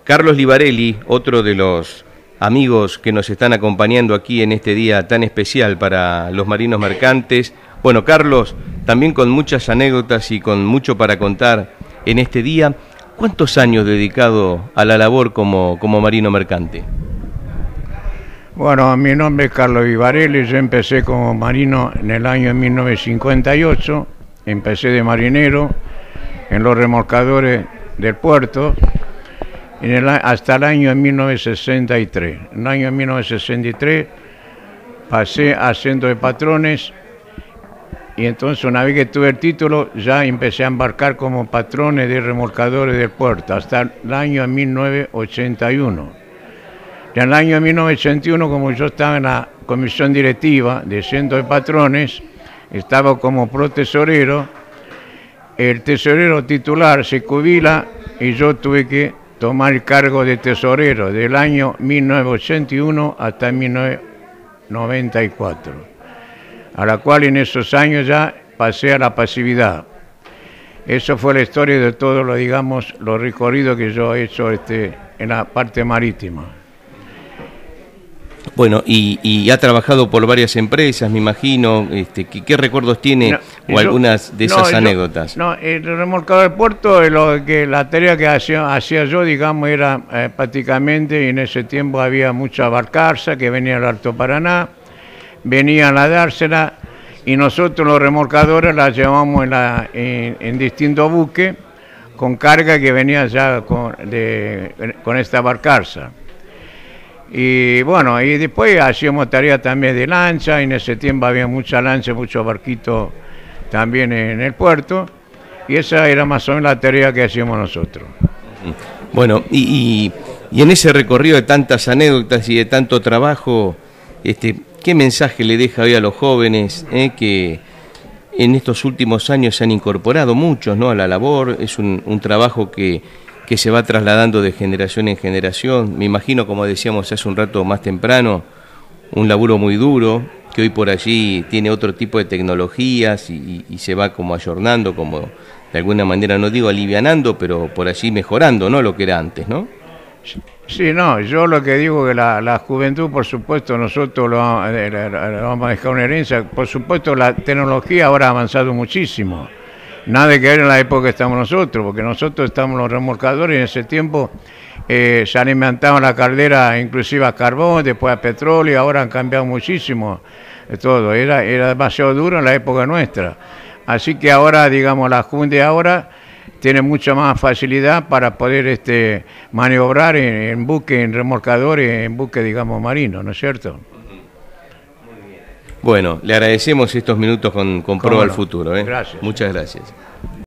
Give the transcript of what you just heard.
Carlos Libarelli, otro de los amigos que nos están acompañando aquí en este día tan especial para los marinos mercantes. Bueno, Carlos, también con muchas anécdotas y con mucho para contar en este día. ¿Cuántos años dedicado a la labor como marino mercante? Bueno, mi nombre es Carlos Libarelli, yo empecé como marino en el año 1958, empecé de marinero en los remolcadores del puerto hasta el año 1963. En el año 1963 pasé haciendo de patrones y entonces una vez que tuve el título ya empecé a embarcar como patrones de remolcadores del puerto hasta el año 1981. Ya en el año 1981, como yo estaba en la comisión directiva de cientos de patrones, estaba como protesorero, el tesorero titular se jubila y yo tuve que tomar el cargo de tesorero del año 1981 hasta 1994, a la cual en esos años ya pasé a la pasividad. Eso fue la historia de todo lo, digamos, lo recorrido que yo he hecho en la parte marítima. Bueno, y ha trabajado por varias empresas, me imagino. ¿Qué recuerdos tiene algunas de esas anécdotas? El remolcador del puerto, la tarea que hacía yo, digamos, era prácticamente, en ese tiempo había mucha barcaza que venía al Alto Paraná, venían a dársela, y nosotros los remolcadores la llevamos en distintos buques, con carga que venía ya con esta barcaza. Y bueno, y después hacíamos tareas también de lancha, y en ese tiempo había mucha lancha, muchos barquitos también en el puerto, y esa era más o menos la tarea que hacíamos nosotros. Bueno, y en ese recorrido de tantas anécdotas y de tanto trabajo, ¿qué mensaje le deja hoy a los jóvenes que en estos últimos años se han incorporado muchos, ¿no?, a la labor? Es un trabajo que se va trasladando de generación en generación. Me imagino, como decíamos hace un rato más temprano, un laburo muy duro, que hoy por allí tiene otro tipo de tecnologías y se va como ayornando, como de alguna manera, no digo alivianando, pero por allí mejorando, ¿no?, lo que era antes, ¿no? Sí, no, yo lo que digo que la juventud, por supuesto, nosotros lo vamos a dejar una herencia. Por supuesto, la tecnología ahora ha avanzado muchísimo. Nada que ver en la época que estamos nosotros, porque nosotros estamos en los remolcadores y en ese tiempo se alimentaban la caldera inclusive a carbón, después a petróleo, y ahora han cambiado muchísimo todo. Era demasiado duro en la época nuestra. Así que ahora, digamos, la juventud de ahora tiene mucha más facilidad para poder maniobrar en buques, en remolcadores, en buques, digamos, marinos, ¿no es cierto? Bueno, le agradecemos estos minutos con Proa al Futuro. Gracias. Muchas gracias.